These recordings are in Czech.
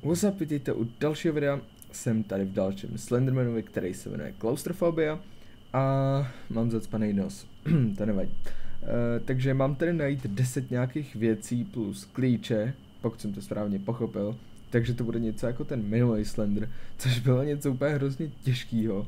What's up, vítejte u dalšího videa, jsem tady v dalším Slendermanovi, který se jmenuje Klaustrofobia a mám zacpaný nos, to nevadí. Takže mám tady najít 10 nějakých věcí plus klíče, pokud jsem to správně pochopil, takže to bude něco jako ten minulý Slender, což bylo něco úplně hrozně těžkýho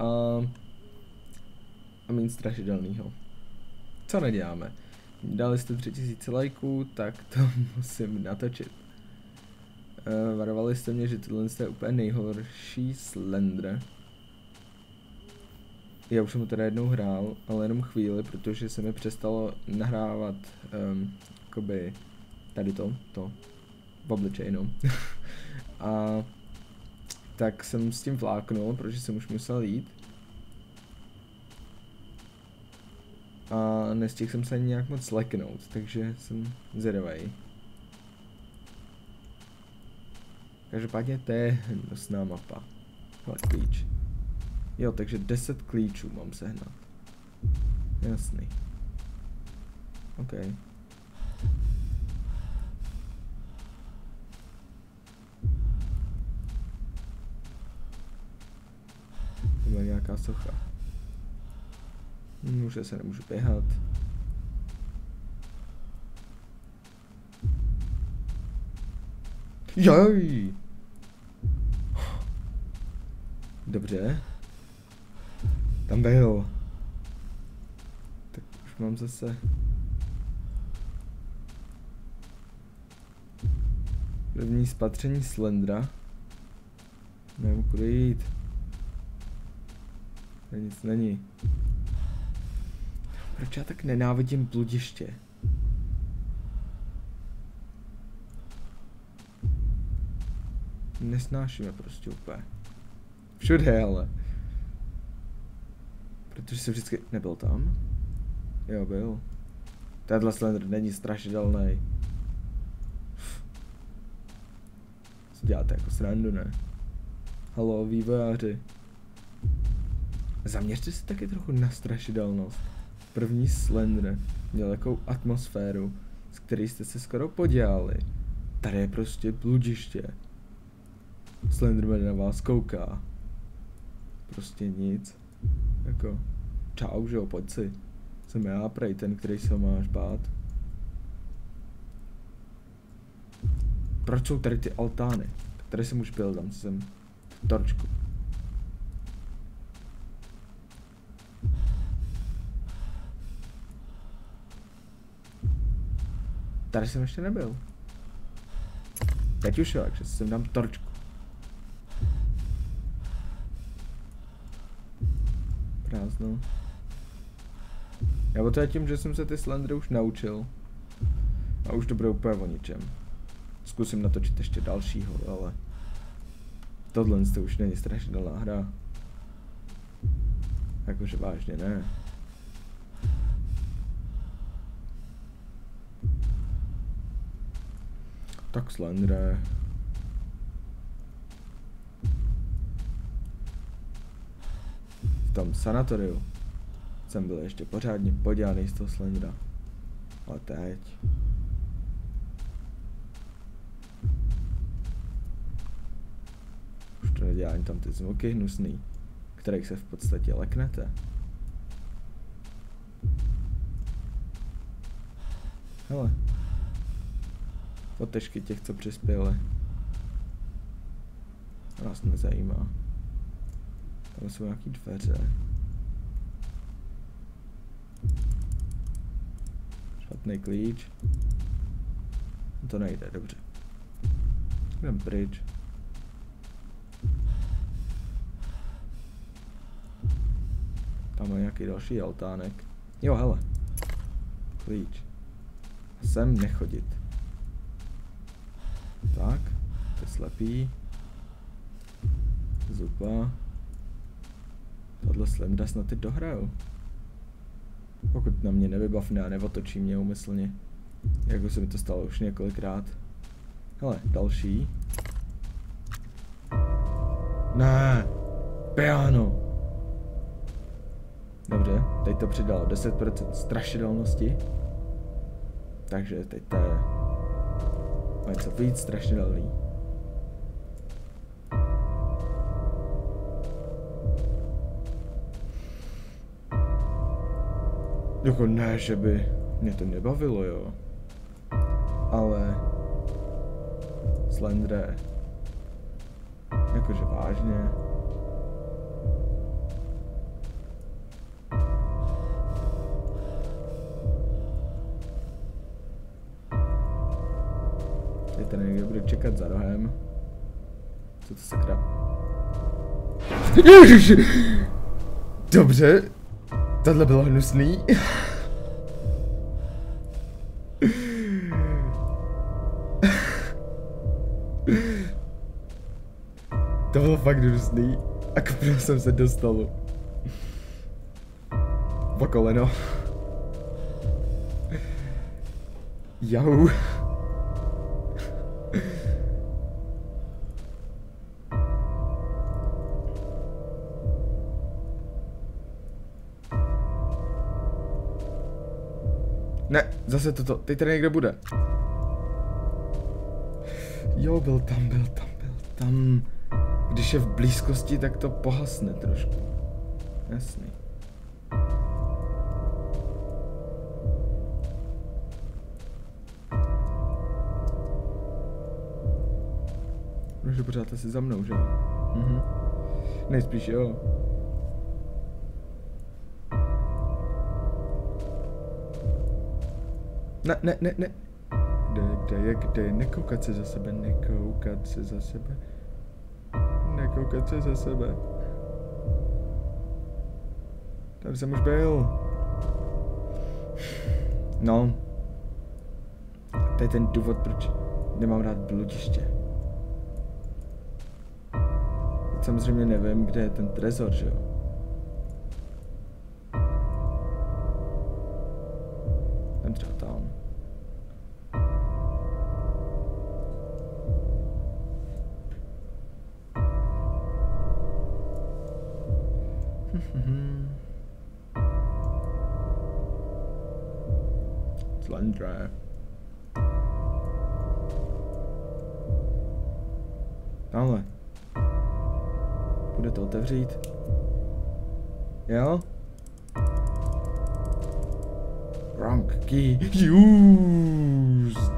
a méně strašidelnýho. Co neděláme? Dali jste 3000 lajků, tak to musím natočit. Varovali jste mě, že tohle je úplně nejhorší Slender. Já už jsem ho teda jednou hrál, ale jenom chvíli, protože se mi přestalo nahrávat jakoby tady to v obličeji, no. A tak jsem s tím vláknul, protože jsem už musel jít. A nestihl jsem se ani nějak moc leknout, takže jsem zvědavý. Každopádně to je hnusná mapa. Hele, klíč. Jo, takže 10 klíčů mám sehnat. Jasný. OK. To byla nějaká socha. Už se nemůžu běhat. Joj! Dobře. Tam byl. Tak už mám zase. První spatření Slendera. Nevím, kudy jít. Tady nic není. Proč já tak nenávidím bludiště? Nesnášíme prostě úplně. Všude, ale. Protože se vždycky... Nebyl tam? Jo, byl. Tenhle Slender není strašidelný. Co děláte jako srandu, ne? Haló, vývojáři. Zaměřte se taky trochu na strašidelnost. První Slender měl takovou atmosféru, z který jste se skoro podělali. Tady je prostě bludiště. Slenderman na vás kouká. Prostě nic. Jako, čau, že jo, pojď si. Jsem já, prej ten, který se ho máš bát. Proč jsou tady ty altány? Tady jsem už byl, tam jsem v torčku. Tady jsem ještě nebyl. Teď už jo, takže jsem dám torčku. Prázdno. Já to je tím, že jsem se ty Slendery už naučil. A už to bude úplně o ničem. Zkusím natočit ještě dalšího, ale... Tohle už není strašidelná hra. Jakože vážně ne. Tak Slendere. V tom sanatoriu jsem byl ještě pořádně podělaný z toho Slendera. Ale teď... Už to nedělá ani tam ty zvuky hnusný, kterých se v podstatě leknete. Hele. Fotečky těch, co přispěli. Nás nezajímá. Tam jsou nějaký dveře. Špatný klíč. To nejde, dobře. Jdem pryč. Tam je nějaký další altánek. Jo, hele. Klíč. Sem nechodit. Tak, to je slepý. Zupa. Tohle Slendera snad teď dohraju. Pokud na mě nevybavne a neotočí mě úmyslně. Jako se mi to stalo už několikrát. Hele, další. Ne, piano. Dobře, teď to přidalo 10% strašidelnosti. Takže teď to je něco víc strašidelný. Jako ne, že by mě to nebavilo, jo. Ale... Slendre... Jakože vážně... Teď tady někdo bude čekat za rohem. Co to sakra? Ježiši! Dobře. Tohle bylo hnusný. To bylo fakt hnusný. A koprve jsem se dostal. Po koleno. Jau. Ne, zase toto, teď tady někde bude. Jo, byl tam. Když je v blízkosti, tak to pohasne trošku. Jasný. Protože pořád asi za mnou, že jo? Mhm. Nejspíš jo. Ne. Kde? Nekoukat se za sebe. Tady jsem už byl. No. To je ten důvod, proč nemám rád bludiště. Samozřejmě nevím, kde je ten trezor, že jo? Ten třeba tam. Slendre. Tamhle. Bude to otevřít? Jo? Wrong key used.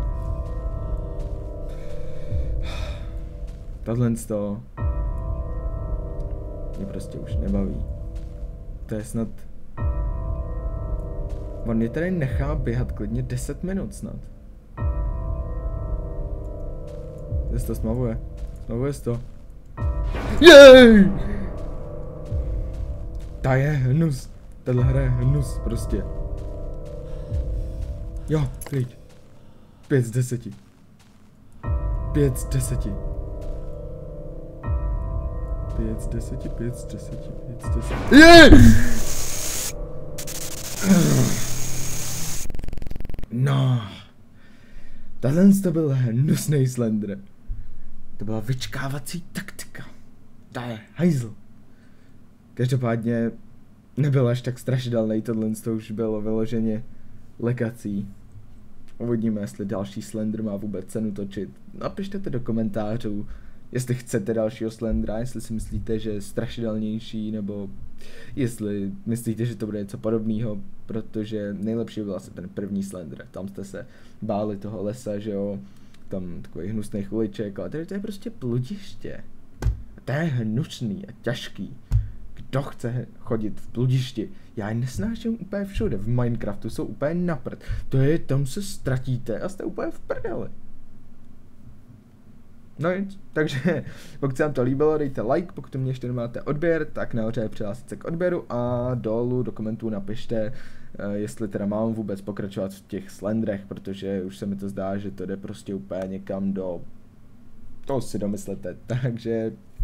Tohle to mě prostě už nebaví. To je snad... On mě tady nechá běhat klidně 10 minut snad. Jestli to smavuje. Smavuje to. Jej! Ta je hnus. Tahle hra je hnus prostě. Jo, klid. 5 z 10. 5 z 10. 5 z 10, 5 z 10, 5 z 10. Jej! No. Tahle to byl hnusný Slender. To byla vyčkávací taktika. To je hajzl. Každopádně nebyl až tak strašidelný, tohle to už bylo vyloženě lekací. Uvidíme, jestli další Slender má vůbec cenu točit. Napište to do komentářů, jestli chcete dalšího Slendera, jestli si myslíte, že je strašidelnější, nebo jestli myslíte, že to bude něco podobného, protože nejlepší byl asi ten první Slender. Tam jste se báli toho lesa, že jo, tam takový hnusný uliček, ale tady to je prostě bludiště. A to je hnusný a těžký. Kdo chce chodit v bludišti? Já je nesnáším úplně všude, v Minecraftu jsou úplně na prd. To je, tam se ztratíte a jste úplně v prdeli. No nic, takže pokud se vám to líbilo, dejte like, pokud mě ještě nemáte odběr, tak nahoře přihlásit se k odběru a dolů do komentů napište, jestli teda mám vůbec pokračovat v těch Slenderech, protože už se mi to zdá, že to jde prostě úplně někam do... To si domyslete, takže